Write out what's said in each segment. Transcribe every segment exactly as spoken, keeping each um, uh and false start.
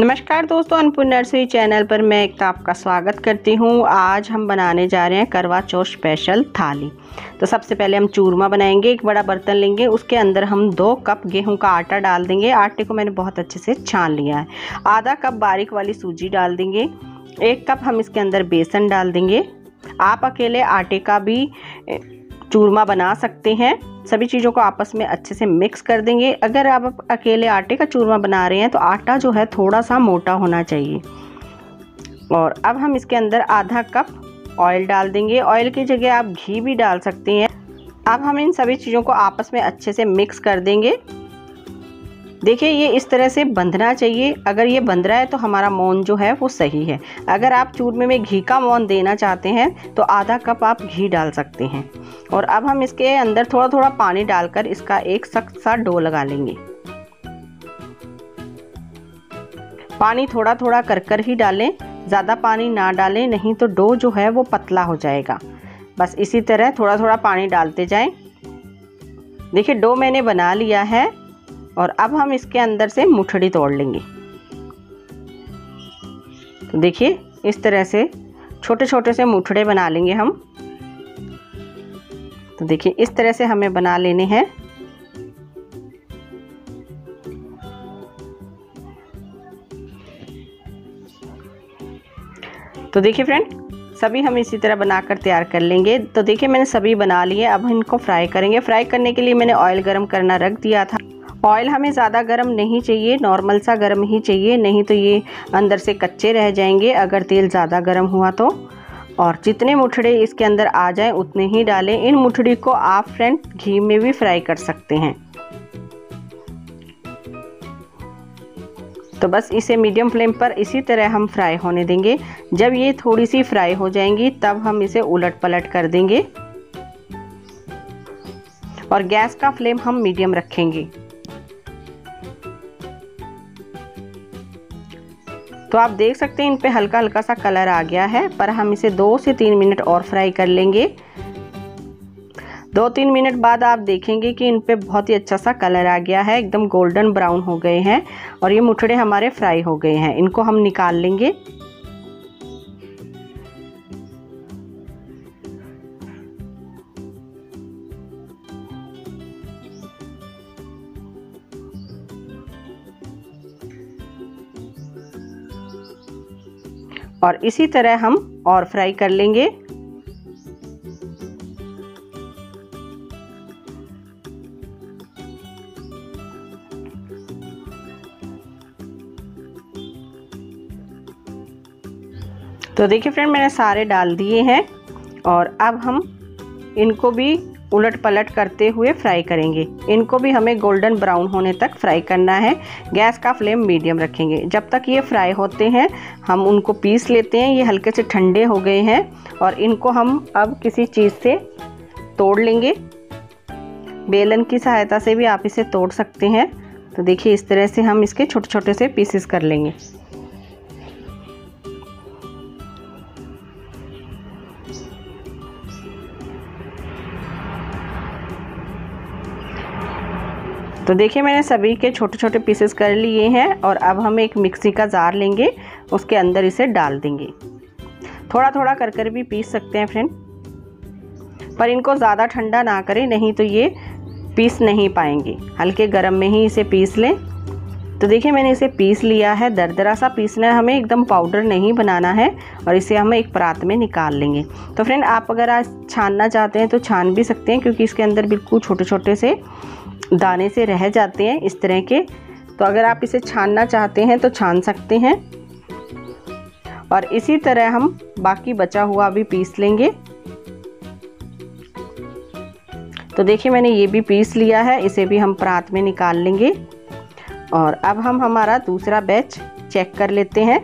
नमस्कार दोस्तों, Annapurna nursery channel पर मैं एक आपका स्वागत करती हूँ। आज हम बनाने जा रहे हैं करवा चौथ स्पेशल थाली। तो सबसे पहले हम चूरमा बनाएंगे। एक बड़ा बर्तन लेंगे, उसके अंदर हम दो कप गेहूं का आटा डाल देंगे। आटे को मैंने बहुत अच्छे से छान लिया है। आधा कप बारीक वाली सूजी डाल देंगे। एक कप हम इसके अंदर बेसन डाल देंगे। आप अकेले आटे का भी चूरमा बना सकते हैं। सभी चीज़ों को आपस में अच्छे से मिक्स कर देंगे। अगर आप अकेले आटे का चूरमा बना रहे हैं तो आटा जो है थोड़ा सा मोटा होना चाहिए। और अब हम इसके अंदर आधा कप ऑयल डाल देंगे। ऑयल की जगह आप घी भी डाल सकते हैं। अब हम इन सभी चीज़ों को आपस में अच्छे से मिक्स कर देंगे। देखिए, ये इस तरह से बंधना चाहिए। अगर ये बंध रहा है तो हमारा मौन जो है वो सही है। अगर आप चूरमे में घी का मौन देना चाहते हैं तो आधा कप आप घी डाल सकते हैं। और अब हम इसके अंदर थोड़ा थोड़ा पानी डालकर इसका एक सख्त सा डो लगा लेंगे। पानी थोड़ा थोड़ा कर कर ही डालें, ज़्यादा पानी ना डालें, नहीं तो डो जो है वो पतला हो जाएगा। बस इसी तरह थोड़ा थोड़ा पानी डालते जाएं। देखिए, डो मैंने बना लिया है और अब हम इसके अंदर से मुठड़ी तोड़ लेंगे। तो देखिए, इस तरह से छोटे छोटे से मुठड़े बना लेंगे हम। तो देखिए, इस तरह से हमें बना लेने हैं। तो देखिए फ्रेंड, सभी हम इसी तरह बनाकर तैयार कर लेंगे। तो देखिए, मैंने सभी बना लिए। अब हम इनको फ्राई करेंगे। फ्राई करने के लिए मैंने ऑयल गरम करना रख दिया था। ऑयल हमें ज़्यादा गर्म नहीं चाहिए, नॉर्मल सा गर्म ही चाहिए, नहीं तो ये अंदर से कच्चे रह जाएंगे अगर तेल ज़्यादा गर्म हुआ तो। और जितने मुठड़े इसके अंदर आ जाएं उतने ही डालें। इन मुठड़ी को आप फ्रेंड घी में भी फ्राई कर सकते हैं। तो बस इसे मीडियम फ्लेम पर इसी तरह हम फ्राई होने देंगे। जब ये थोड़ी सी फ्राई हो जाएंगी तब हम इसे उलट पलट कर देंगे और गैस का फ्लेम हम मीडियम रखेंगे। तो आप देख सकते हैं इन पे हल्का हल्का सा कलर आ गया है, पर हम इसे दो से तीन मिनट और फ्राई कर लेंगे। दो तीन मिनट बाद आप देखेंगे कि इन पे बहुत ही अच्छा सा कलर आ गया है, एकदम गोल्डन ब्राउन हो गए हैं और ये मुठड़े हमारे फ्राई हो गए हैं। इनको हम निकाल लेंगे। और इसी तरह हम और फ्राई कर लेंगे। तो देखिए फ्रेंड, मैंने सारे डाल दिए हैं और अब हम इनको भी उलट पलट करते हुए फ्राई करेंगे। इनको भी हमें गोल्डन ब्राउन होने तक फ्राई करना है। गैस का फ्लेम मीडियम रखेंगे। जब तक ये फ्राई होते हैं हम उनको पीस लेते हैं। ये हल्के से ठंडे हो गए हैं और इनको हम अब किसी चीज़ से तोड़ लेंगे। बेलन की सहायता से भी आप इसे तोड़ सकते हैं। तो देखिए, इस तरह से हम इसके छोटे छोटे से पीसेस कर लेंगे। तो देखिए, मैंने सभी के छोटे छोटे पीसेस कर लिए हैं और अब हम एक मिक्सी का जार लेंगे, उसके अंदर इसे डाल देंगे। थोड़ा थोड़ा कर कर भी पीस सकते हैं फ्रेंड, पर इनको ज़्यादा ठंडा ना करें, नहीं तो ये पीस नहीं पाएंगे। हल्के गरम में ही इसे पीस लें। तो देखिए, मैंने इसे पीस लिया है। दरदरा सा पीसना है हमें, एकदम पाउडर नहीं बनाना है। और इसे हम एक परात में निकाल लेंगे। तो फ्रेंड, आप अगर आज छानना चाहते हैं तो छान भी सकते हैं, क्योंकि इसके अंदर बिल्कुल छोटे छोटे से दाने से रह जाते हैं इस तरह के। तो अगर आप इसे छानना चाहते हैं तो छान सकते हैं। और इसी तरह हम बाकी बचा हुआ भी पीस लेंगे। तो देखिए, मैंने ये भी पीस लिया है। इसे भी हम परात में निकाल लेंगे। और अब हम हमारा दूसरा बैच चेक कर लेते हैं।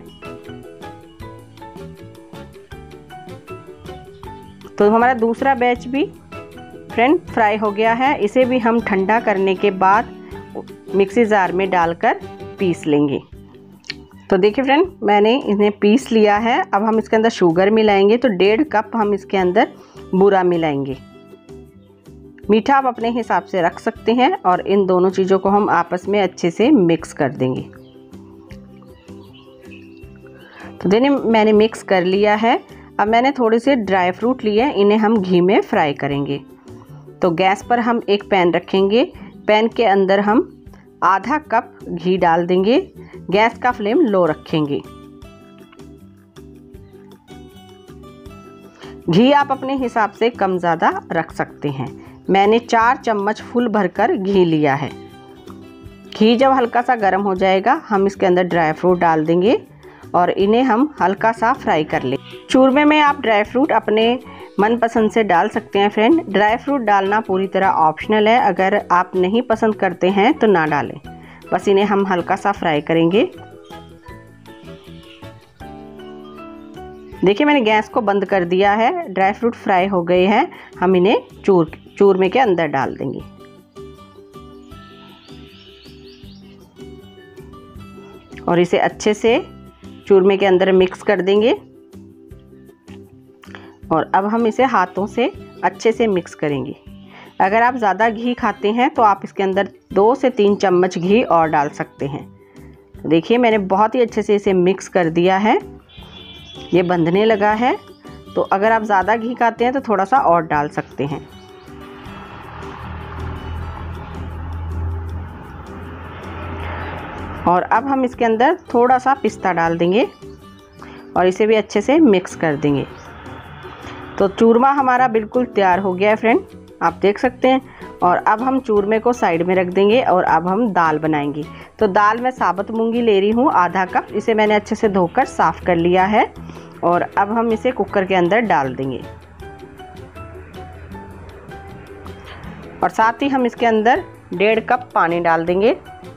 तो हमारा दूसरा बैच भी फ्रेंड फ्राई हो गया है। इसे भी हम ठंडा करने के बाद मिक्सी जार में डालकर पीस लेंगे। तो देखिए फ्रेंड, मैंने इन्हें पीस लिया है। अब हम इसके अंदर शुगर मिलाएंगे। तो डेढ़ कप हम इसके अंदर बूरा मिलाएंगे। मीठा आप अपने हिसाब से रख सकते हैं और इन दोनों चीज़ों को हम आपस में अच्छे से मिक्स कर देंगे। तो देखिए मैंने मिक्स कर लिया है। अब मैंने थोड़े से ड्राई फ्रूट लिए हैं, इन्हें हम घी में फ्राई करेंगे। तो गैस पर हम एक पैन रखेंगे, पैन के अंदर हम आधा कप घी डाल देंगे। गैस का फ्लेम लो रखेंगे। घी आप अपने हिसाब से कम ज़्यादा रख सकते हैं। मैंने चार चम्मच फुल भरकर घी लिया है। घी जब हल्का सा गर्म हो जाएगा हम इसके अंदर ड्राई फ्रूट डाल देंगे और इन्हें हम हल्का सा फ्राई कर लें। चूरमे में आप ड्राई फ्रूट अपने मनपसंद से डाल सकते हैं फ्रेंड। ड्राई फ्रूट डालना पूरी तरह ऑप्शनल है, अगर आप नहीं पसंद करते हैं तो ना डालें। बस इन्हें हम हल्का सा फ्राई करेंगे। देखिए मैंने गैस को बंद कर दिया है, ड्राई फ्रूट फ्राई हो गए हैं। हम इन्हें चूर चूरमे के अंदर डाल देंगे। और इसे अच्छे से चूरमे के अंदर मिक्स कर देंगे। और अब हम इसे हाथों से अच्छे से मिक्स करेंगे। अगर आप ज़्यादा घी खाते हैं तो आप इसके अंदर दो से तीन चम्मच घी और डाल सकते हैं। देखिए मैंने बहुत ही अच्छे से इसे मिक्स कर दिया है। ये बंधने लगा है, तो अगर आप ज़्यादा घी खाते हैं तो थोड़ा सा और डाल सकते हैं। और अब हम इसके अंदर थोड़ा सा पिस्ता डाल देंगे और इसे भी अच्छे से मिक्स कर देंगे। तो चूरमा हमारा बिल्कुल तैयार हो गया है फ्रेंड, आप देख सकते हैं। और अब हम चूरमे को साइड में रख देंगे और अब हम दाल बनाएंगे। तो दाल मैं साबुत मूंगी ले रही हूँ आधा कप। इसे मैंने अच्छे से धोकर साफ़ कर लिया है और अब हम इसे कुकर के अंदर डाल देंगे। और साथ ही हम इसके अंदर डेढ़ कप पानी डाल देंगे।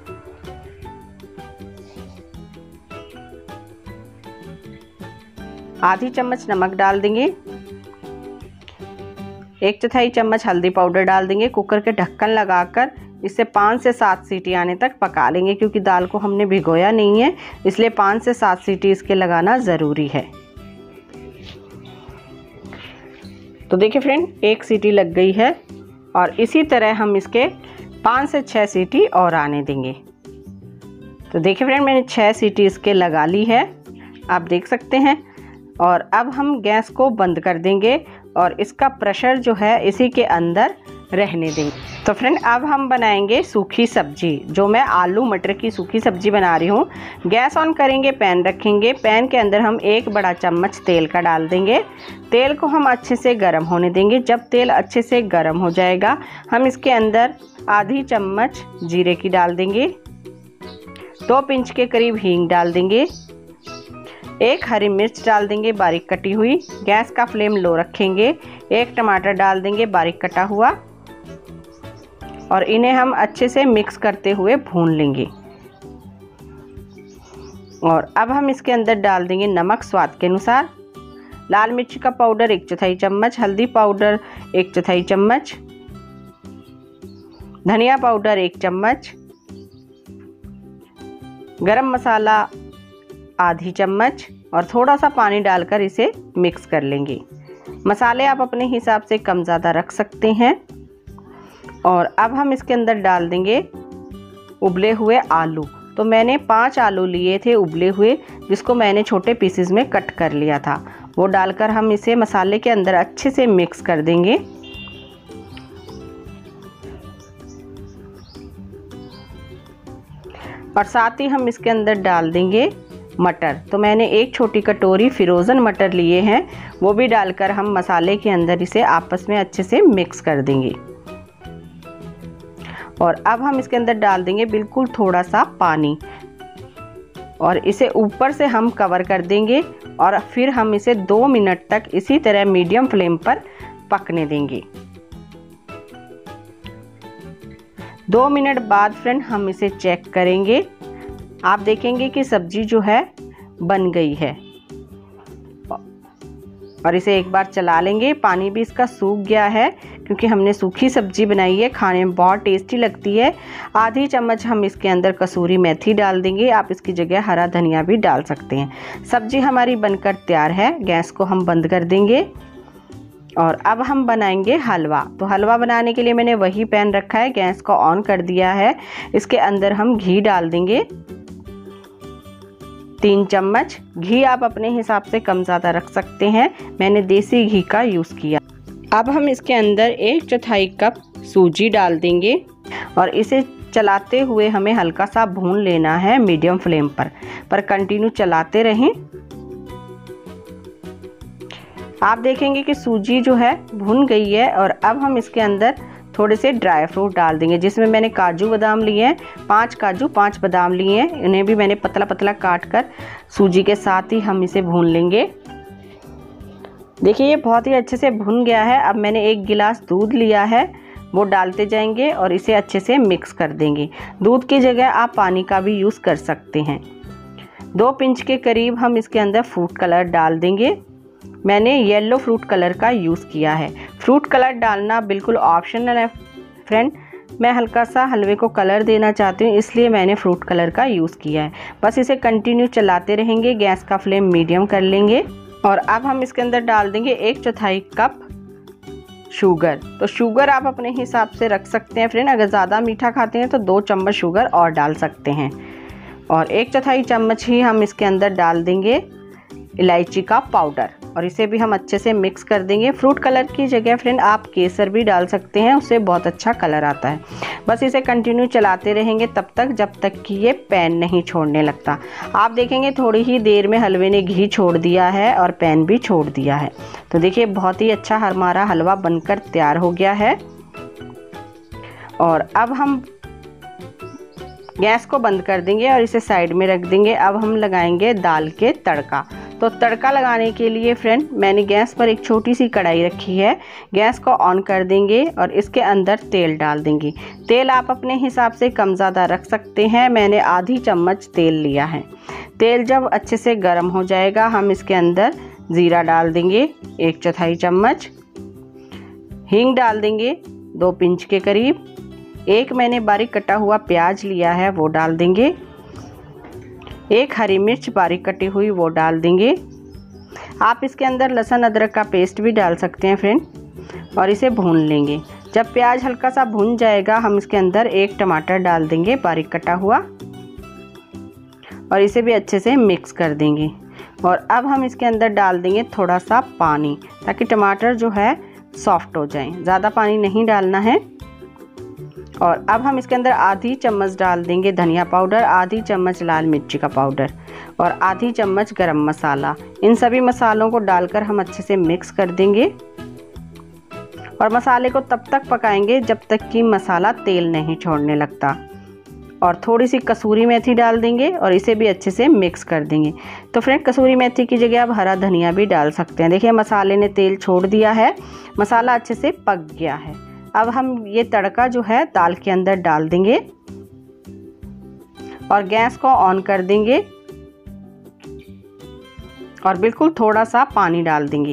आधी चम्मच नमक डाल देंगे। एक चौथाई चम्मच हल्दी पाउडर डाल देंगे। कुकर के ढक्कन लगाकर इसे पाँच से सात सीटी आने तक पका लेंगे, क्योंकि दाल को हमने भिगोया नहीं है, इसलिए पाँच से सात सीटी इसके लगाना ज़रूरी है। तो देखिए फ्रेंड, एक सीटी लग गई है और इसी तरह हम इसके पाँच से छः सीटी और आने देंगे। तो देखिए फ्रेंड, मैंने छः सीटी इसके लगा ली है, आप देख सकते हैं। और अब हम गैस को बंद कर देंगे और इसका प्रेशर जो है इसी के अंदर रहने देंगे। तो फ्रेंड, अब हम बनाएंगे सूखी सब्जी, जो मैं आलू मटर की सूखी सब्जी बना रही हूँ। गैस ऑन करेंगे, पैन रखेंगे। पैन के अंदर हम एक बड़ा चम्मच तेल का डाल देंगे। तेल को हम अच्छे से गर्म होने देंगे। जब तेल अच्छे से गर्म हो जाएगा हम इसके अंदर आधी चम्मच जीरे की डाल देंगे। दो पिंच के करीब हींग डाल देंगे। एक हरी मिर्च डाल देंगे बारीक कटी हुई। गैस का फ्लेम लो रखेंगे। एक टमाटर डाल देंगे बारीक कटा हुआ और इन्हें हम अच्छे से मिक्स करते हुए भून लेंगे। और अब हम इसके अंदर डाल देंगे नमक स्वाद के अनुसार। लाल मिर्च का पाउडर एक चौथाई चम्मच, हल्दी पाउडर एक चौथाई चम्मच, धनिया पाउडर एक चम्मच, गरम मसाला आधी चम्मच और थोड़ा सा पानी डालकर इसे मिक्स कर लेंगे। मसाले आप अपने हिसाब से कम ज़्यादा रख सकते हैं। और अब हम इसके अंदर डाल देंगे उबले हुए आलू। तो मैंने पांच आलू लिए थे उबले हुए, जिसको मैंने छोटे पीसेस में कट कर लिया था। वो डालकर हम इसे मसाले के अंदर अच्छे से मिक्स कर देंगे। और साथ ही हम इसके अंदर डाल देंगे मटर। तो मैंने एक छोटी कटोरी फ्रोज़न मटर लिए हैं, वो भी डालकर हम मसाले के अंदर इसे आपस में अच्छे से मिक्स कर देंगे। और अब हम इसके अंदर डाल देंगे बिल्कुल थोड़ा सा पानी और इसे ऊपर से हम कवर कर देंगे और फिर हम इसे दो मिनट तक इसी तरह मीडियम फ्लेम पर पकने देंगे। दो मिनट बाद फ्रेंड हम इसे चेक करेंगे। आप देखेंगे कि सब्जी जो है बन गई है और इसे एक बार चला लेंगे। पानी भी इसका सूख गया है, क्योंकि हमने सूखी सब्जी बनाई है, खाने में बहुत टेस्टी लगती है। आधी चम्मच हम इसके अंदर कसूरी मेथी डाल देंगे। आप इसकी जगह हरा धनिया भी डाल सकते हैं। सब्जी हमारी बनकर तैयार है। गैस को हम बंद कर देंगे और अब हम बनाएंगे हलवा। तो हलवा बनाने के लिए मैंने वही पैन रखा है, गैस को ऑन कर दिया है। इसके अंदर हम घी डाल देंगे तीन चम्मच घी, आप अपने हिसाब से कम ज़्यादा रख सकते हैं, मैंने देसी घी का यूज़ किया। अब हम इसके अंदर एक चौथाई कप सूजी डाल देंगे और इसे चलाते हुए हमें हल्का सा भून लेना है मीडियम फ्लेम पर पर कंटिन्यू चलाते रहें। आप देखेंगे कि सूजी जो है भुन गई है और अब हम इसके अंदर थोड़े से ड्राई फ्रूट डाल देंगे, जिसमें मैंने काजू बादाम लिए हैं, पांच काजू पांच बादाम लिए हैं, इन्हें भी मैंने पतला पतला काट कर सूजी के साथ ही हम इसे भून लेंगे। देखिए ये बहुत ही अच्छे से भुन गया है। अब मैंने एक गिलास दूध लिया है, वो डालते जाएंगे और इसे अच्छे से मिक्स कर देंगे। दूध की जगह आप पानी का भी यूज़ कर सकते हैं। दो पिंच के करीब हम इसके अंदर फ्रूट कलर डाल देंगे, मैंने येलो फ्रूट कलर का यूज़ किया है। फ्रूट कलर डालना बिल्कुल ऑप्शनल है फ्रेंड, मैं हल्का सा हलवे को कलर देना चाहती हूँ इसलिए मैंने फ्रूट कलर का यूज़ किया है। बस इसे कंटिन्यू चलाते रहेंगे, गैस का फ्लेम मीडियम कर लेंगे और अब हम इसके अंदर डाल देंगे एक चौथाई कप शुगर। तो शुगर आप अपने हिसाब से रख सकते हैं फ्रेंड, अगर ज़्यादा मीठा खाते हैं तो दो चम्मच शुगर और डाल सकते हैं। और एक चौथाई चम्मच ही हम इसके अंदर डाल देंगे इलायची का पाउडर और इसे भी हम अच्छे से मिक्स कर देंगे। फ्रूट कलर की जगह फ्रेंड आप केसर भी डाल सकते हैं, उससे बहुत अच्छा कलर आता है। बस इसे कंटिन्यू चलाते रहेंगे तब तक जब तक कि ये पैन नहीं छोड़ने लगता। आप देखेंगे थोड़ी ही देर में हलवे ने घी छोड़ दिया है और पैन भी छोड़ दिया है। तो देखिए बहुत ही अच्छा हमारा हलवा बनकर तैयार हो गया है। और अब हम गैस को बंद कर देंगे और इसे साइड में रख देंगे। अब हम लगाएंगे दाल के तड़का। तो तड़का लगाने के लिए फ्रेंड मैंने गैस पर एक छोटी सी कढ़ाई रखी है, गैस को ऑन कर देंगे और इसके अंदर तेल डाल देंगे। तेल आप अपने हिसाब से कम ज़्यादा रख सकते हैं, मैंने आधी चम्मच तेल लिया है। तेल जब अच्छे से गर्म हो जाएगा हम इसके अंदर ज़ीरा डाल देंगे एक चौथाई चम्मच, हींग डाल देंगे दो पिंच के करीब, एक मैंने बारीक कटा हुआ प्याज लिया है वो डाल देंगे, एक हरी मिर्च बारीक कटी हुई वो डाल देंगे। आप इसके अंदर लहसुन अदरक का पेस्ट भी डाल सकते हैं फ्रेंड और इसे भून लेंगे। जब प्याज हल्का सा भून जाएगा हम इसके अंदर एक टमाटर डाल देंगे बारीक कटा हुआ और इसे भी अच्छे से मिक्स कर देंगे। और अब हम इसके अंदर डाल देंगे थोड़ा सा पानी ताकि टमाटर जो है सॉफ्ट हो जाए, ज़्यादा पानी नहीं डालना है। और अब हम इसके अंदर आधी चम्मच डाल देंगे धनिया पाउडर, आधी चम्मच लाल मिर्ची का पाउडर और आधी चम्मच गरम मसाला। इन सभी मसालों को डालकर हम अच्छे से मिक्स कर देंगे और मसाले को तब तक पकाएंगे जब तक कि मसाला तेल नहीं छोड़ने लगता। और थोड़ी सी कसूरी मेथी डाल देंगे और इसे भी अच्छे से मिक्स कर देंगे। तो फ्रेंड कसूरी मेथी की जगह आप हरा धनिया भी डाल सकते हैं। देखिए मसाले ने तेल छोड़ दिया है, मसाला अच्छे से पक गया है। अब हम ये तड़का जो है दाल के अंदर डाल देंगे और गैस को ऑन कर देंगे और बिल्कुल थोड़ा सा पानी डाल देंगे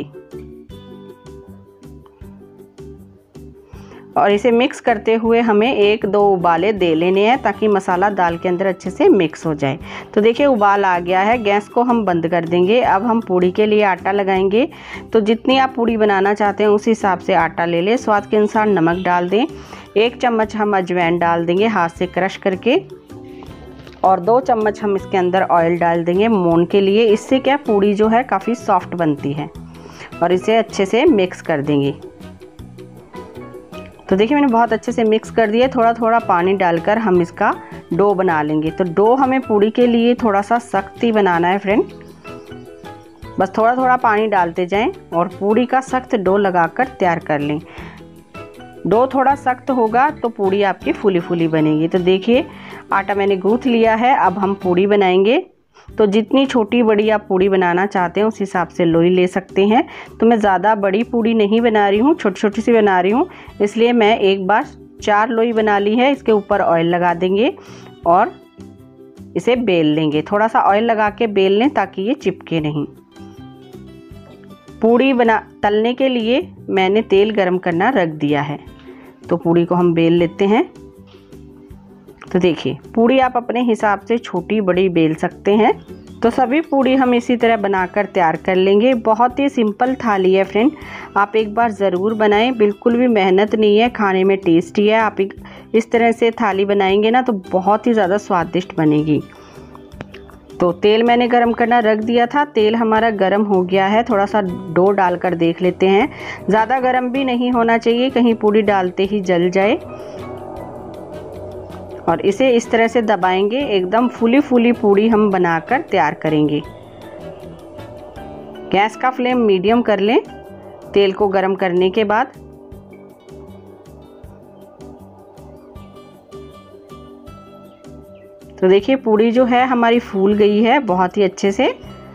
और इसे मिक्स करते हुए हमें एक दो उबाले दे लेने हैं ताकि मसाला दाल के अंदर अच्छे से मिक्स हो जाए। तो देखिए उबाल आ गया है, गैस को हम बंद कर देंगे। अब हम पूड़ी के लिए आटा लगाएंगे। तो जितनी आप पूड़ी बनाना चाहते हैं उस हिसाब से आटा ले लें। स्वाद के अनुसार नमक डाल दें, एक चम्मच हम अजवाइन डाल देंगे हाथ से क्रश करके और दो चम्मच हम इसके अंदर ऑयल डाल देंगे मोन के लिए। इससे क्या पूड़ी जो है काफ़ी सॉफ्ट बनती है और इसे अच्छे से मिक्स कर देंगे। तो देखिए मैंने बहुत अच्छे से मिक्स कर दिया। थोड़ा थोड़ा पानी डालकर हम इसका डो बना लेंगे। तो डो हमें पूड़ी के लिए थोड़ा सा सख्त ही बनाना है फ्रेंड, बस थोड़ा थोड़ा पानी डालते जाएं और पूड़ी का सख्त डो लगाकर तैयार कर लें। डो थोड़ा सख्त होगा तो पूड़ी आपकी फूली फूली बनेगी। तो देखिए आटा मैंने गूँथ लिया है, अब हम पूड़ी बनाएंगे। तो जितनी छोटी बड़ी आप पूड़ी बनाना चाहते हैं उस हिसाब से लोई ले सकते हैं। तो मैं ज़्यादा बड़ी पूड़ी नहीं बना रही हूँ, छोटी छोटी सी बना रही हूँ, इसलिए मैं एक बार चार लोई बना ली है। इसके ऊपर ऑयल लगा देंगे और इसे बेल लेंगे। थोड़ा सा ऑयल लगा के बेल लें ताकि ये चिपके नहीं। पूड़ी बना तलने के लिए मैंने तेल गरम करना रख दिया है। तो पूड़ी को हम बेल लेते हैं। तो देखिए पूड़ी आप अपने हिसाब से छोटी बड़ी बेल सकते हैं। तो सभी पूड़ी हम इसी तरह बनाकर तैयार कर लेंगे। बहुत ही सिंपल थाली है फ्रेंड, आप एक बार ज़रूर बनाएं, बिल्कुल भी मेहनत नहीं है, खाने में टेस्टी है। आप इस तरह से थाली बनाएंगे ना तो बहुत ही ज़्यादा स्वादिष्ट बनेगी। तो तेल मैंने गरम करना रख दिया था, तेल हमारा गरम हो गया है। थोड़ा सा डो डालकर देख लेते हैं, ज़्यादा गरम भी नहीं होना चाहिए, कहीं पूड़ी डालते ही जल जाए। और इसे इस तरह से दबाएंगे, एकदम फूली फूली पूड़ी हम बनाकर तैयार करेंगे। गैस का फ्लेम मीडियम कर लें तेल को गरम करने के बाद। तो देखिए पूड़ी जो है हमारी फूल गई है बहुत ही अच्छे से,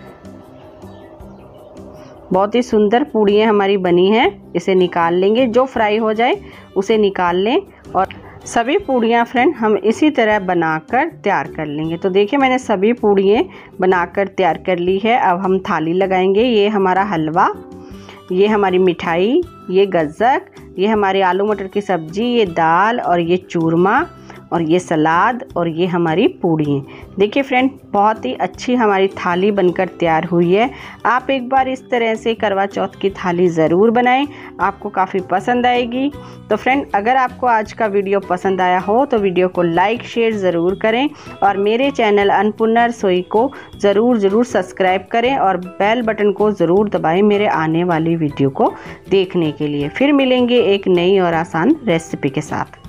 बहुत ही सुंदर पूड़ियाँ हमारी बनी हैं। इसे निकाल लेंगे, जो फ्राई हो जाए उसे निकाल लें। और सभी पूड़ियाँ फ्रेंड हम इसी तरह बनाकर तैयार कर लेंगे। तो देखिए मैंने सभी पूड़ियाँ बनाकर तैयार कर ली है। अब हम थाली लगाएंगे। ये हमारा हलवा, ये हमारी मिठाई, ये गज्जक, ये हमारी आलू मटर की सब्जी, ये दाल और ये चूरमा और ये सलाद और ये हमारी पूड़ी। देखिए फ्रेंड बहुत ही अच्छी हमारी थाली बनकर तैयार हुई है। आप एक बार इस तरह से करवा चौथ की थाली ज़रूर बनाएं, आपको काफ़ी पसंद आएगी। तो फ्रेंड अगर आपको आज का वीडियो पसंद आया हो तो वीडियो को लाइक शेयर ज़रूर करें और मेरे चैनल अन्नपूर्णा रसोई को ज़रूर ज़रूर सब्सक्राइब करें और बेल बटन को ज़रूर दबाएं मेरे आने वाली वीडियो को देखने के लिए। फिर मिलेंगे एक नई और आसान रेसिपी के साथ।